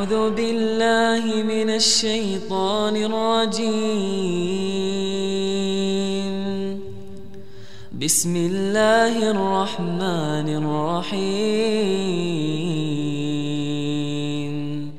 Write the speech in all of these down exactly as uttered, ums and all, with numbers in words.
أعوذ بالله من الشيطان الرجيم بسم الله الرحمن الرحيم.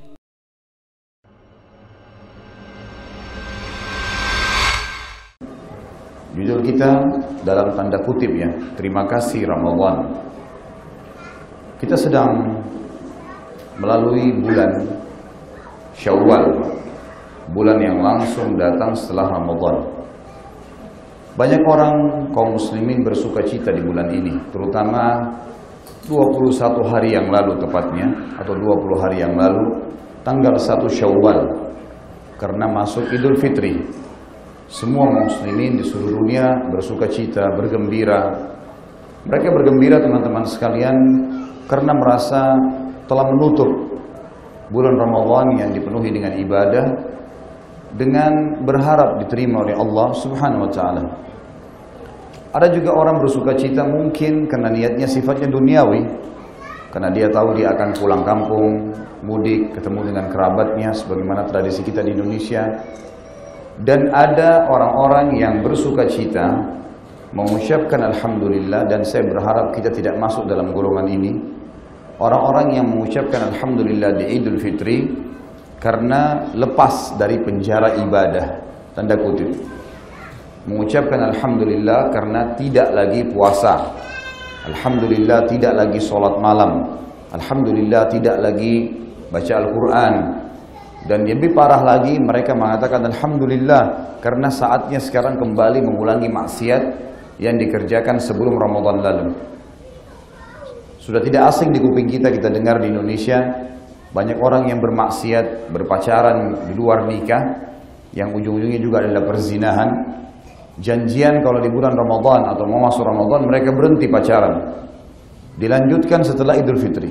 Judul kita dalam tanda kutip ya, terima kasih Ramadan. Kita sedang melalui bulan Syawal, bulan yang langsung datang setelah Ramadan. Banyak orang kaum muslimin bersuka cita di bulan ini, terutama dua puluh satu hari yang lalu tepatnya, atau dua puluh hari yang lalu, tanggal satu Syawal, karena masuk Idul Fitri. Semua muslimin di seluruh dunia bersuka cita, bergembira. Mereka bergembira teman-teman sekalian karena merasa telah menutup bulan Ramadan yang dipenuhi dengan ibadah, dengan berharap diterima oleh Allah Subhanahu wa taala. Ada juga orang bersuka cita mungkin karena niatnya sifatnya duniawi, karena dia tahu dia akan pulang kampung, mudik, ketemu dengan kerabatnya sebagaimana tradisi kita di Indonesia. Dan ada orang-orang yang bersuka cita mengucapkan alhamdulillah, dan saya berharap kita tidak masuk dalam golongan ini. Orang-orang yang mengucapkan alhamdulillah di Idul Fitri karena lepas dari penjara ibadah, tanda kutip. Mengucapkan alhamdulillah karena tidak lagi puasa. Alhamdulillah tidak lagi sholat malam. Alhamdulillah tidak lagi baca Al-Quran. Dan lebih parah lagi, mereka mengatakan alhamdulillah karena saatnya sekarang kembali mengulangi maksiat yang dikerjakan sebelum Ramadan lalu. Sudah tidak asing di kuping kita, kita dengar di Indonesia banyak orang yang bermaksiat, berpacaran di luar nikah, yang ujung-ujungnya juga adalah perzinahan. Janjian kalau di bulan Ramadan atau mau masuk Ramadan mereka berhenti pacaran, dilanjutkan setelah Idul Fitri.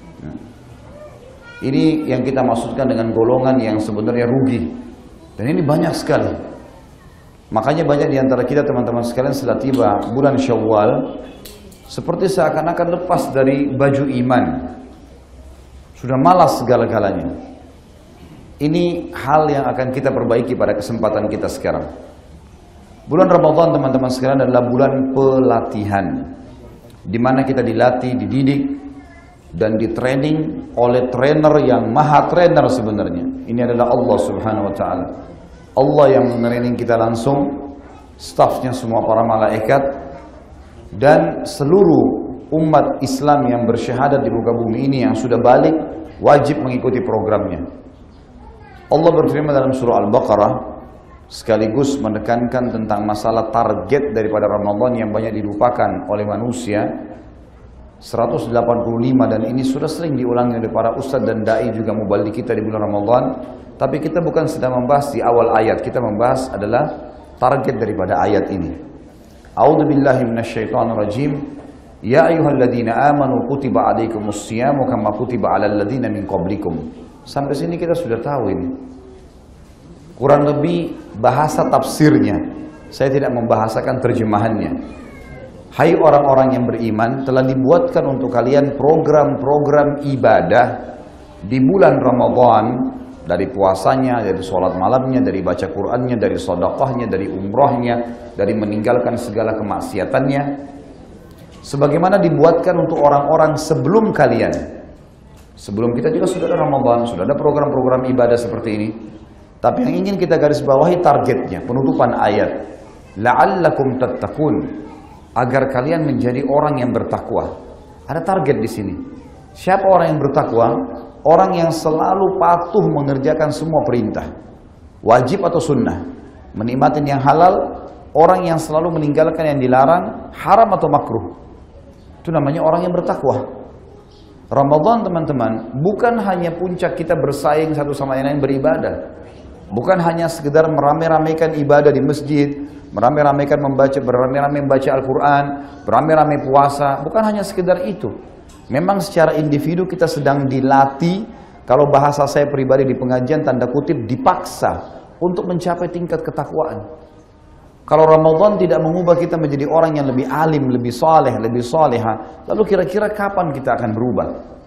Ini yang kita maksudkan dengan golongan yang sebenarnya rugi, dan ini banyak sekali. Makanya banyak di antara kita teman-teman sekalian setelah tiba bulan Syawal seperti seakan-akan lepas dari baju iman, sudah malas segala-galanya. Ini hal yang akan kita perbaiki pada kesempatan kita sekarang. Bulan Ramadan teman-teman sekalian adalah bulan pelatihan, di mana kita dilatih, dididik, dan ditraining oleh trainer yang maha trainer sebenarnya. Ini adalah Allah Subhanahu wa taala. Allah yang mentraining kita langsung, stafnya semua para malaikat, dan seluruh umat Islam yang bersyahadat di muka bumi ini yang sudah balik wajib mengikuti programnya. Allah berfirman dalam surah Al-Baqarah sekaligus menekankan tentang masalah target daripada Ramadan yang banyak dilupakan oleh manusia. seratus delapan puluh lima, dan ini sudah sering diulangi oleh para ustadz dan dai juga mubalik kita di bulan Ramadan. Tapi kita bukan sedang membahas di awal ayat, kita membahas adalah target daripada ayat ini. A'udzu billahi minasyaitonir rajim. Ya ayyuhalladzina amanu kutiba alaikumus syiyamu kama kutiba alal ladzina min qablikum. Sampai sini kita sudah tahu ini. Kurang lebih bahasa tafsirnya. Saya tidak membahasakan terjemahannya. Hai orang-orang yang beriman, telah dibuatkan untuk kalian program-program ibadah di bulan Ramadan, dari puasanya, dari sholat malamnya, dari baca Qur'annya, dari sedekahnya, dari umrahnya, dari meninggalkan segala kemaksiatannya, sebagaimana dibuatkan untuk orang-orang sebelum kalian. Sebelum kita juga sudah ada Ramadan, sudah ada program-program ibadah seperti ini. Tapi yang ingin kita garis bawahi targetnya, penutupan ayat, la'allakum tattaqun, agar kalian menjadi orang yang bertakwa. Ada target di sini. Siapa orang yang bertakwa? Orang yang selalu patuh mengerjakan semua perintah, wajib atau sunnah, menikmati yang halal, orang yang selalu meninggalkan yang dilarang, haram atau makruh. Itu namanya orang yang bertakwa. Ramadan teman-teman bukan hanya puncak kita bersaing satu sama yang lain beribadah, bukan hanya sekedar merame-ramekan ibadah di masjid, merame-ramekan membaca, berame-rame membaca Al-Quran, berame-rame puasa, bukan hanya sekedar itu. Memang secara individu kita sedang dilatih, kalau bahasa saya pribadi di pengajian tanda kutip dipaksa untuk mencapai tingkat ketakwaan. Kalau Ramadan tidak mengubah kita menjadi orang yang lebih alim, lebih saleh, lebih saleha, lalu kira-kira kapan kita akan berubah?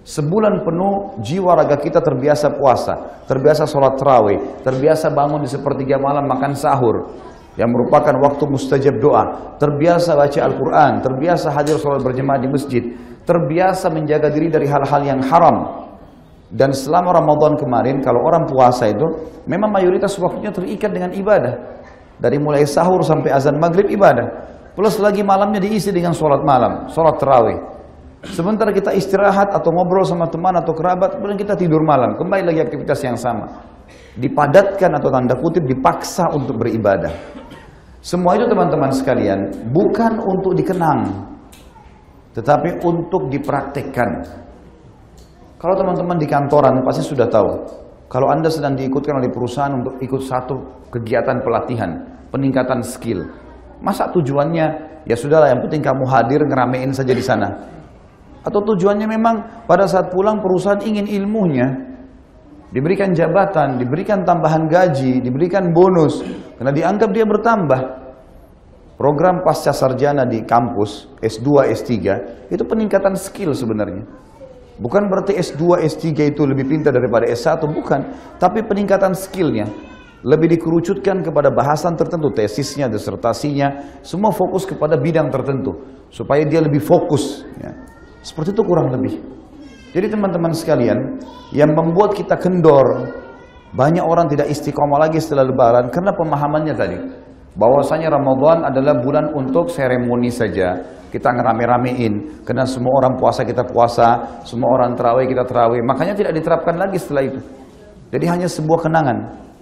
Sebulan penuh jiwa raga kita terbiasa puasa, terbiasa sholat tarawih, terbiasa bangun di sepertiga malam makan sahur, yang merupakan waktu mustajab doa, terbiasa baca Al-Quran, terbiasa hadir sholat berjemaah di masjid, terbiasa menjaga diri dari hal-hal yang haram. Dan selama Ramadan kemarin, kalau orang puasa itu, memang mayoritas waktunya terikat dengan ibadah. Dari mulai sahur sampai azan maghrib ibadah. Plus lagi malamnya diisi dengan sholat malam, sholat tarawih. Sementara kita istirahat atau ngobrol sama teman atau kerabat, kemudian kita tidur malam, kembali lagi aktivitas yang sama. Dipadatkan atau tanda kutip dipaksa untuk beribadah. Semua itu teman-teman sekalian bukan untuk dikenang, tetapi untuk dipraktekkan. Kalau teman-teman di kantoran pasti sudah tahu, kalau Anda sedang diikutkan oleh perusahaan untuk ikut satu kegiatan pelatihan, peningkatan skill, masa tujuannya ya sudahlah yang penting kamu hadir ngeramein saja di sana? Atau tujuannya memang pada saat pulang perusahaan ingin ilmunya, diberikan jabatan, diberikan tambahan gaji, diberikan bonus, karena dianggap dia bertambah. Program pasca sarjana di kampus, S dua, S tiga, itu peningkatan skill sebenarnya. Bukan berarti S dua, S tiga itu lebih pintar daripada S satu, bukan. Tapi peningkatan skillnya, lebih dikerucutkan kepada bahasan tertentu, tesisnya, disertasinya, semua fokus kepada bidang tertentu, supaya dia lebih fokus. Ya. Seperti itu kurang lebih. Jadi teman-teman sekalian, yang membuat kita kendor, banyak orang tidak istiqomah lagi setelah lebaran, karena pemahamannya tadi, bahwasanya Ramadan adalah bulan untuk seremoni saja, kita ngerame-ramein, karena semua orang puasa kita puasa, semua orang terawih kita terawih, makanya tidak diterapkan lagi setelah itu. Jadi hanya sebuah kenangan.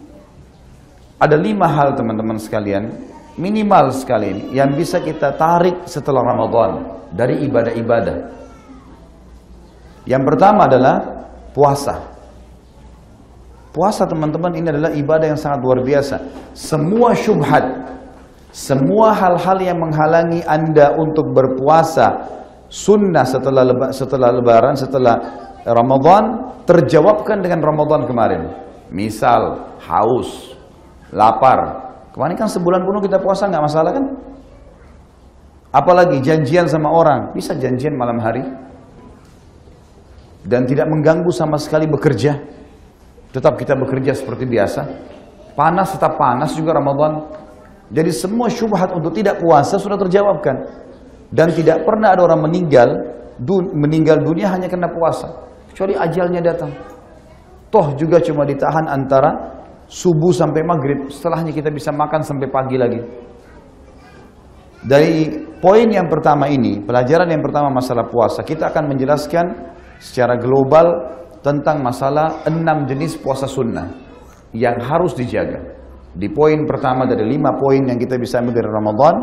Ada lima hal teman-teman sekalian, minimal sekali, yang bisa kita tarik setelah Ramadan, dari ibadah-ibadah. Yang pertama adalah puasa. Puasa teman-teman ini adalah ibadah yang sangat luar biasa. Semua syubhat, semua hal-hal yang menghalangi Anda untuk berpuasa sunnah setelah leba, setelah lebaran, setelah Ramadan, terjawabkan dengan Ramadan kemarin. Misal haus, lapar. Kemarin kan sebulan penuh kita puasa, nggak masalah kan? Apalagi janjian sama orang, bisa janjian malam hari dan tidak mengganggu sama sekali bekerja. Tetap kita bekerja seperti biasa. Panas tetap panas juga Ramadan. Jadi semua syubhat untuk tidak puasa sudah terjawabkan. Dan tidak pernah ada orang meninggal dun, meninggal dunia hanya karena puasa, kecuali ajalnya datang. Toh juga cuma ditahan antara subuh sampai maghrib. Setelahnya kita bisa makan sampai pagi lagi. Dari poin yang pertama ini, pelajaran yang pertama masalah puasa, kita akan menjelaskan secara global tentang masalah enam jenis puasa sunnah yang harus dijaga. Di poin pertama dari lima poin yang kita bisa ambil dari Ramadan,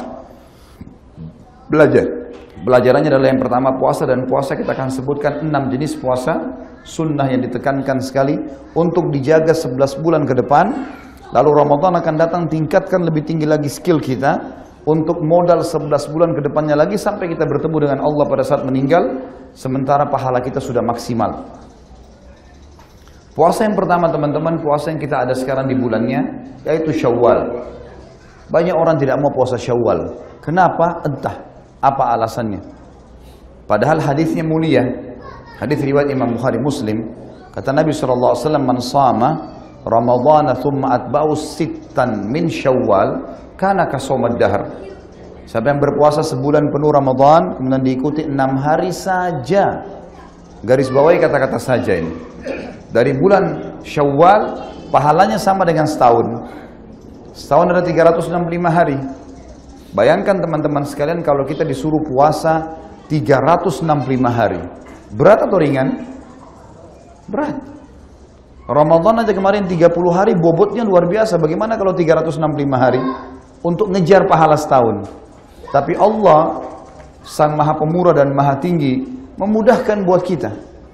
belajar. Belajarannya adalah yang pertama puasa, dan puasa kita akan sebutkan enam jenis puasa sunnah yang ditekankan sekali untuk dijaga sebelas bulan ke depan. Lalu Ramadan akan datang, tingkatkan lebih tinggi lagi skill kita untuk modal sebelas bulan ke depannya lagi sampai kita bertemu dengan Allah pada saat meninggal, sementara pahala kita sudah maksimal. Puasa yang pertama teman-teman, puasa yang kita ada sekarang di bulannya, yaitu Syawal. Banyak orang tidak mau puasa Syawal. Kenapa? Entah apa alasannya. Padahal hadisnya mulia. Hadis riwayat Imam Bukhari Muslim. Kata Nabi shallallahu alaihi wasallam, "Man shama Ramadhan thumma atba'u sittan min Syawal, kana kasomad dahar." Siapa yang berpuasa sebulan penuh Ramadan, kemudian diikuti enam hari saja. Garis bawahi kata-kata saja ini. Dari bulan Syawal, pahalanya sama dengan setahun. Setahun ada tiga ratus enam puluh lima hari. Bayangkan teman-teman sekalian kalau kita disuruh puasa tiga ratus enam puluh lima hari. Berat atau ringan? Berat. Ramadan aja kemarin tiga puluh hari, bobotnya luar biasa. Bagaimana kalau tiga ratus enam puluh lima hari? Untuk ngejar pahala setahun. Tapi Allah, Sang Maha Pemurah dan Maha Tinggi, memudahkan buat kita.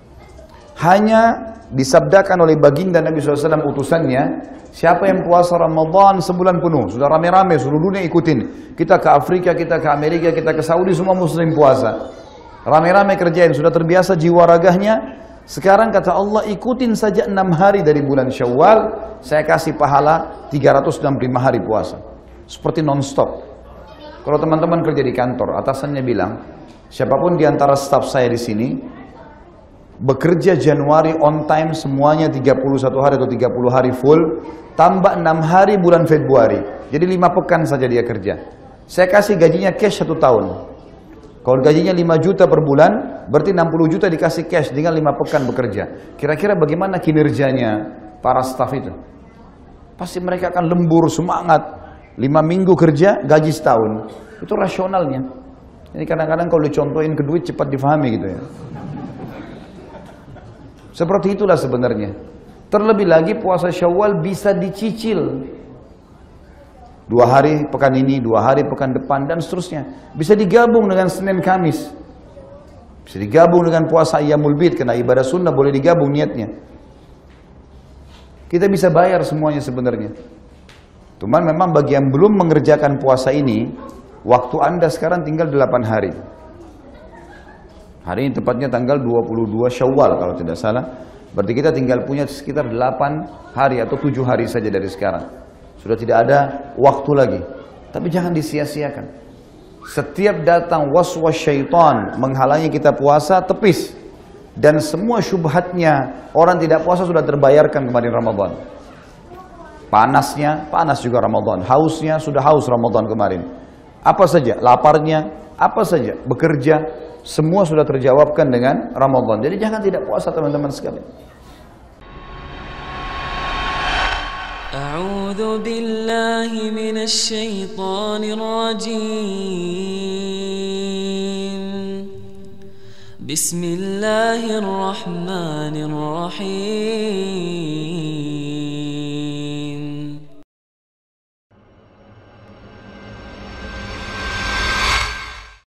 Hanya disabdakan oleh baginda Nabi shallallahu alaihi wasallam utusannya, siapa yang puasa Ramadan sebulan penuh, sudah rame-rame, seluruh dunia ikutin. Kita ke Afrika, kita ke Amerika, kita ke Saudi, semua muslim puasa. Rame-rame kerjain, sudah terbiasa jiwa ragahnya. Sekarang kata Allah, ikutin saja enam hari dari bulan Syawal, saya kasih pahala tiga ratus enam puluh lima hari puasa. Seperti non-stop. Kalau teman-teman kerja di kantor, atasannya bilang, siapapun di antara staf saya di sini, bekerja Januari on time semuanya tiga puluh satu hari atau tiga puluh hari full, tambah enam hari bulan Februari. Jadi lima pekan saja dia kerja. Saya kasih gajinya cash satu tahun. Kalau gajinya lima juta per bulan, berarti enam puluh juta dikasih cash dengan lima pekan bekerja. Kira-kira bagaimana kinerjanya para staf itu? Pasti mereka akan lembur, semangat. lima minggu kerja, gaji setahun. Itu rasionalnya. Ini kadang-kadang kalau dicontohin ke duit cepat difahami gitu ya. Seperti itulah sebenarnya. Terlebih lagi puasa Syawal bisa dicicil. Dua hari pekan ini, dua hari pekan depan, dan seterusnya. Bisa digabung dengan Senin Kamis. Bisa digabung dengan puasa Ayyamul Bid, karena ibadah sunnah boleh digabung niatnya. Kita bisa bayar semuanya sebenarnya. Cuman memang bagi yang belum mengerjakan puasa ini, waktu Anda sekarang tinggal delapan hari. Hari ini tepatnya tanggal dua puluh dua Syawal kalau tidak salah. Berarti kita tinggal punya sekitar delapan hari atau tujuh hari saja dari sekarang. Sudah tidak ada waktu lagi. Tapi jangan disia-siakan. Setiap datang waswas syaitan menghalangi kita puasa, tepis. Dan semua syubhatnya, orang tidak puasa sudah terbayarkan kemarin Ramadan. Panasnya, panas juga Ramadan. Hausnya, sudah haus Ramadan kemarin. Apa saja, laparnya, apa saja, bekerja, semua sudah terjawabkan dengan Ramadan. Jadi jangan tidak puasa teman-teman sekalian. أعوذ بالله من الشيطان الرجيم بسم الله الرحمن الرحيم